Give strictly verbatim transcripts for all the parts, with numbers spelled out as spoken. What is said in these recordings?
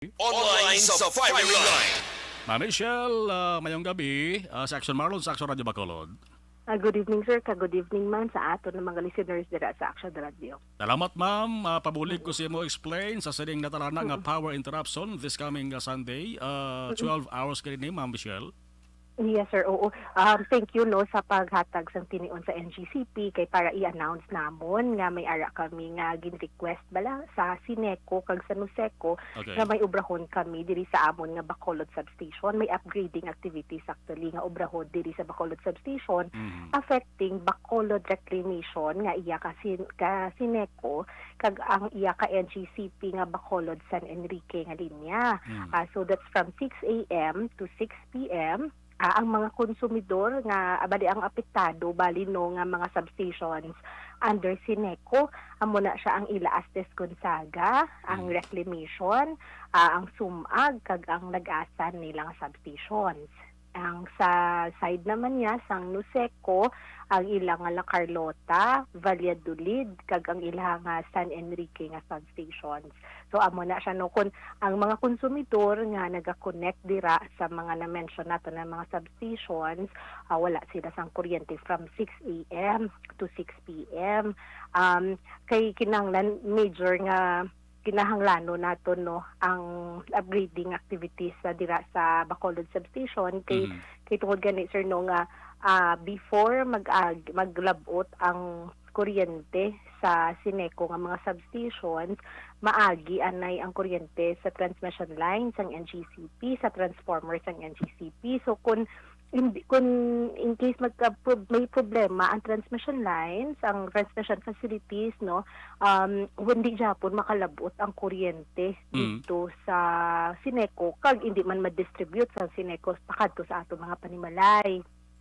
Online sa firing line. Ma'am Michelle, uh, mayong gabi uh, sa Action Marlon sa Action Radio Bacolod. Uh, good evening sir, ka good evening man sa ato ng mga listeners dira sa Action Radio. Salamat ma'am, uh, pabulig ko siya mo explain sa sining natalana nga power interruption this coming uh, Sunday, uh, twelve hours kanini ma'am Michelle. Yes sir, oo. Um, thank you no sa paghatag sang tinion sa N G C P kay para i-announce namon nga may ara kami nga gin-request bala sa Sineco kag sa Nuseco Okay. nga may ubrahon kami diri sa amon nga Bacolod Substation. May upgrading activities actually nga ubrahon diri sa Bacolod Substation Mhm. affecting Bacolod Reclamation nga iya ka, sin ka Sineco kag ang iya ka N G C P nga Bacolod San Enrique nga linya. Mhm. Ah, so that's from six a m to six p m Ah, ang mga konsumidor nga abali ang apektado bali no nga mga substations under Sineco amo na siya ang ila Astes Gonzaga, ang Reclamation, ah, ang Sumag kag ang Nag-asan nilang substations. Ang sa side naman niya sang Nuseco ang ilang nga La Carlota, Valladolid kag ang ilang nga San Enrique nga substations. So amo na siya no kun ang mga konsumidor nga naga-connect dira sa mga na-mention nato na mga substations, uh, wala sila sang kuryente from six a m to six p m. Um kay kinahanglan major nga kinahanglano nato no ang upgrading activities sa dira sa Bacolod Substation kay Mhm. kay tungod gani sir no nga ah, before mag uh, maglabot ang kuryente sa Sineco nga mga substations, maagi anay ang kuryente sa transmission lines ng N G C P, sa transformers ng N G C P. So kung hindi kung in case magka may problema ang transmission lines, ang transmission facilities no, um hindi Japon makalabot ang kuryente dito sa Sineco kag hindi man ma-distribute sa Sineco pakadto sa ato mga panimalay.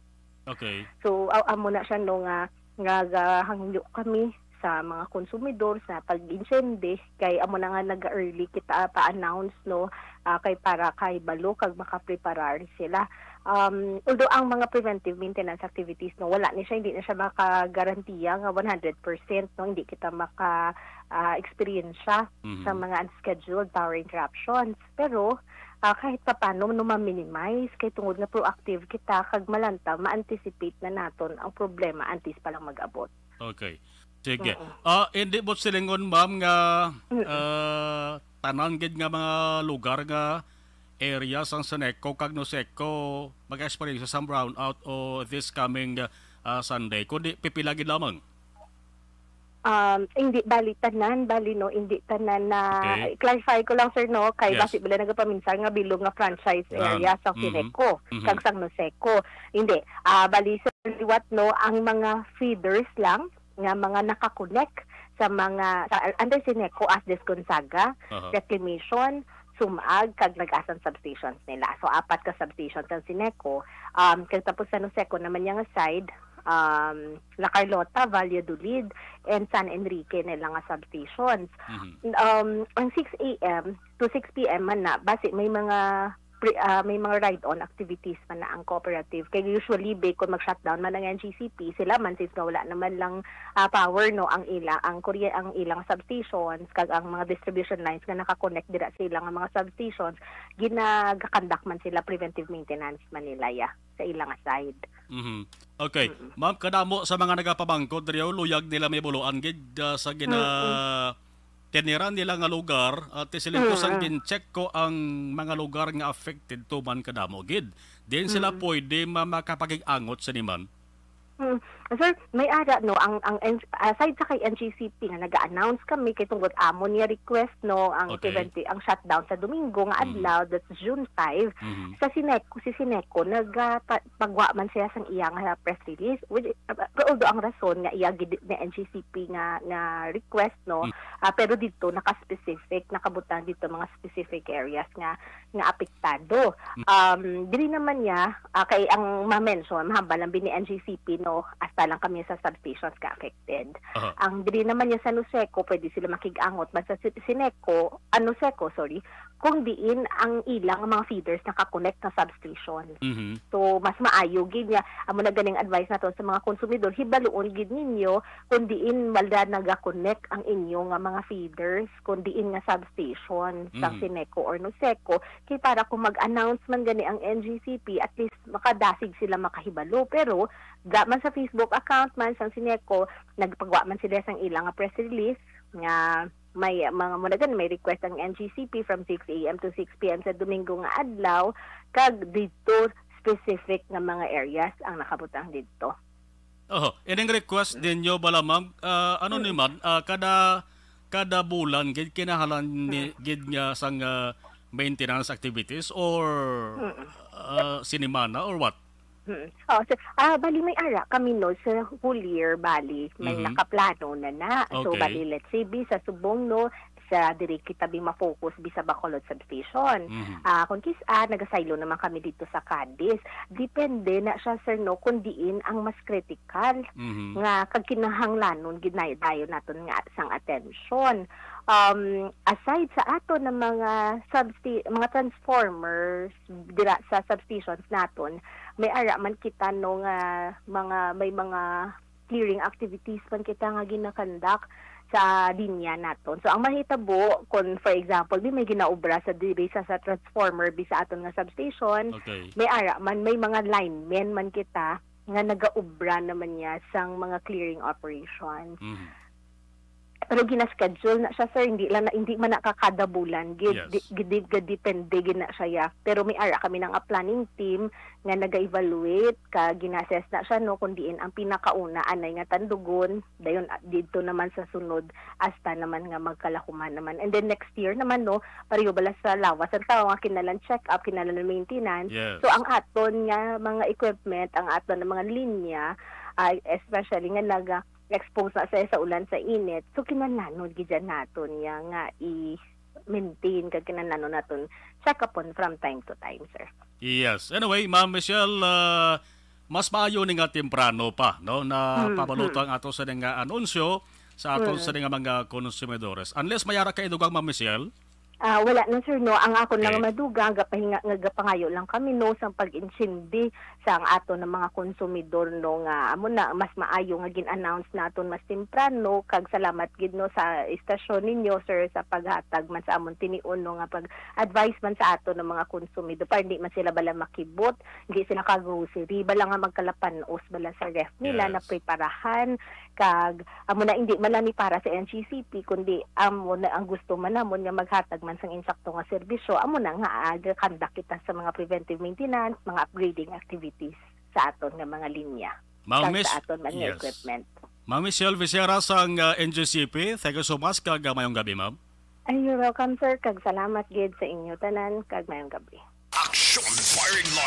Okay. So aw amo na siya no nga nga hangyo kami sa mga konsumidor sa pag-insendi kay amo na nga nag-early kita pa-announce no ah, kay para kay balo kag makapreparar sila. Um, although ang mga preventive maintenance activities no wala ni siya, hindi na siya makagarantiya nga one hundred percent no, hindi kita maka ah, experience siya Mhm. sa mga unscheduled power interruptions, pero ah, kahit pa paano no ma-minimize kay tungod nga proactive kita kag malanta ma-anticipate na naton ang problema antes pa lang mag-abot. Okay. Sige. Oo. Ah, hindi mo silingon ma'am nga uh, tanan gid nga mga lugar nga area sang Sineco kag Nuseco mag-experience sa some brownout o this coming uh, Sunday kundi pipila gid lamang. Um, hindi bali tanan, bali no, hindi tanan na Okay. clarify ko lang sir no, kay Yes. basi bila nagapaminsan nga bilog nga franchise Um, area sa mhm. Sineco, Mhm. kag sang Nuseco. Hindi, ah bali sa liwat no, ang mga feeders lang nga mga nakakonect sa mga sa, under Sineco as Gonzaga, Aha. Reclamation, Sumag kag Nag-asan substations nila. So apat ka substations ang Sineco. Um kag tapos sa Nuseco naman yang side um La Carlota, Valladolid and San Enrique nila nga substations. Mhm. Um ang six a m to six p m man na basi may mga pre, ah, may mga ride-on activities man na ang cooperative. Kaya usually be kung mag-shutdown man ang N G C P, sila man since nga wala naman lang ah, power no ang ila ang Korea ang ilang substations kag ang mga distribution lines nga naka-connect dira sa ilang mga substations, ginagakandak man sila preventive maintenance man nila ya sa ilang side. Mhm. Okay. Ma'am, kadamo sa mga nagapabangkod diriyo luyag nila may buluan gid uh, sa gina tiniran nila nga lugar at isilin ko sang gin-check ko ang mga lugar nga affected tuman kadamo gid. Din sila pwede ma makapagig-angot sa niman. Hmm. Sir, may ara no ang ang aside sa kay N G C P nga naga-announce kami kay tungod amo niya request no ang Okay. preventive ang shutdown sa Domingo nga adlaw, that's June five. Mhm. Sa Sineco si Sineco nagpagwa man siya sang iyang uh, press release which uh, although ang rason nga iya gid ni N G C P nga nga request no ah, pero dito naka-specific nakabutan dito mga specific areas nga nga apektado. Um dili naman niya ah, kay ang ma-mention mahambal lang bini N G C P no hasta lang kami sa substations ka affected. Aha. Ang dili naman niya sa Nuseco pwede sila makig-angot basta sa Sineco, ano Nuseco sorry, kung diin ang ilang mga feeders nakakonect na substation. Mhm. So mas maayo gid nga amo na ganing advice nato sa mga konsumidor, hibaluon gid ninyo kung diin malda naga-connect ang inyo nga mga feeders, kung diin nga substation sa Mhm. Sineco or Noseco, kay para kung mag-announce man gani ang N G C P, at least makadasig sila makahibalo. Pero da man sa Facebook account man sa Sineco, nagpagawa man sila sang ilang nga press release nga may mga munagan may request ang N G C P from six a m to six p m sa Domingo nga adlaw, kag dito specific nga mga areas ang nakabutang dito. Oh, ining request din nyo bala ma'am, ah, ano ni man, ah, kada kada bulan gid kinahanglan ni gid nga sang ah, maintenance activities or uh, sinimana or what? Hmm. Oh, so, ah, bali may ara kami no sa whole year, bali may Mhm. nakaplano na na. So Okay. bali let's say bi sa Subong no, sa diri kita bi ma-focus bi sa Bacolod substation. Mhm. Ah, kung kisa nagasaylo naman kami dito sa Cadiz. Depende na siya sir no kung diin ang mas critical Mhm. nga kag kinahanglanon gid na dayon naton nga sang attention. Um, aside sa ato ng mga substi mga transformers dira sa substations naton, may ara man kita no nga mga may mga clearing activities man kita nga ginakandak sa linya naton. So ang mahitabo kung for example di may ginaobra sa diri sa, sa transformer bi sa aton nga substation, Okay. may ara man may mga linemen man kita nga nagaobra naman niya sang mga clearing operations. Mhm. Pero gina-schedule na siya sir, hindi lang na, hindi man nakakada bulan gid Yes. di- gid gid depende gid na siya ya. Pero may ara kami ng a planning team nga naga-evaluate ka ginassess na siya no kung diin ang pinakauna anay nga tandugon, dayon ah, dito naman sa sunod hasta naman nga magkalakuman naman. And then next year naman no, pareho bala sa lawas ang tao nga kinalan check up, kinalan maintenance. Yes. So ang aton nga mga equipment, ang aton nga mga linya, ay especially nga naga expose na sa sa ulan sa init, so kinahanglan gid naton nga nga i-maintain kag kinahanglan naton check upon from time to time, sir. Yes. Anyway, Ma'am Michelle, ah, mas maayo ni nga temprano pa no na Mhm. pabalutang ato sa nga anunsyo sa ato sa nga mga konsumidores. Unless mayara kay dugang Ma'am Michelle. Ah, wala na sir no, ang ako Okay. lang maduga gapahinga nga gapangayo lang kami no sa pag-insindi sa ang ato ng mga konsumidor no nga amo na mas maayo nga gin-announce naton mas temprano, kag salamat gid no sa istasyon ninyo sir sa paghatag man sa amon tiniun no nga pag-advise man sa ato ng mga konsumidor para hindi man sila bala makibot, hindi sila ka grocery bala nga magkalapanos bala sa ref nila Yes. na preparahan, kag amo na hindi man lang ni para sa N G C P kundi amo na ang gusto man namon nga maghatag man sang insakto nga serbisyo, amo na nga aga kandak kita sa mga preventive maintenance, mga upgrading activities sa aton nga mga linya. Ma'am kag Miss. sa aton mga Yes. equipment. Ma'am Michelle Visera sang ah, N G C P. Thank you so much kag ah, mayong gabi, ma'am. Ay, you're welcome sir, kag salamat gid sa inyo tanan, kag mayong gabi. Action firing line.